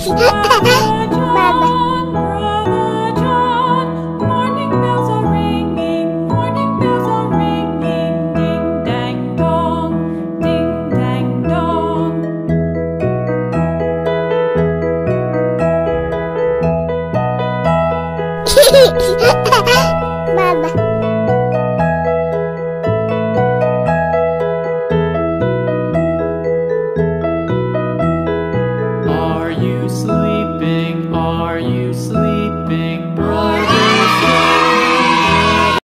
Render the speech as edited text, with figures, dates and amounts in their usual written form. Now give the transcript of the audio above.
Bye. Brother John, morning bells are ringing, morning bells are ringing, ding dang dong, ding dang dong.